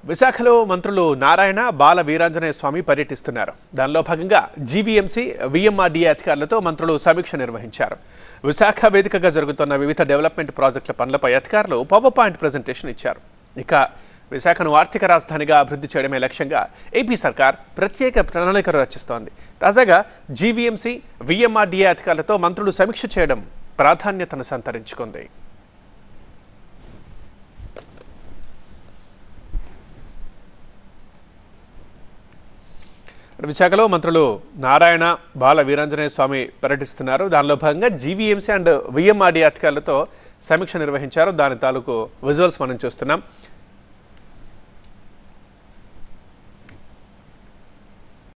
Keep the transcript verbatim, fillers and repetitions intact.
విశాఖలో మంత్రులు నారాయణ బాల వీరాంజనేయ స్వామి పర్యటిస్తున్నారు. దానిలో భాగంగా జీవీఎంసీ వీఎంఆర్డీఏ అధికారులతో మంత్రులు సమీక్ష నిర్వహించారు. విశాఖ వేదికగా జరుగుతున్న వివిధ డెవలప్మెంట్ ప్రాజెక్టుల పనులపై అధికారులు పవర్ పాయింట్ ప్రెజెంటేషన్ ఇచ్చారు. ఇక విశాఖను ఆర్థిక రాజధానిగా అభివృద్ధి చేయడమే లక్ష్యంగా ఏపీ సర్కార్ ప్రత్యేక ప్రణాళికలు రచిస్తోంది. తాజాగా జీవీఎంసీ వీఎంఆర్డీఏ అధికారులతో మంత్రులు సమీక్ష చేయడం ప్రాధాన్యతను సంతరించుకుంది. విశాఖలో మంత్రులు నారాయణ బాల వీరాంజనేయ స్వామి పర్యటిస్తున్నారు. దానిలో భాగంగా జీవీఎంసీ అండ్ వీఎంఆర్డీఏ అధికారులతో సమీక్ష నిర్వహించారు. దాని తాలూకు విజువల్స్ మనం చూస్తున్నాం.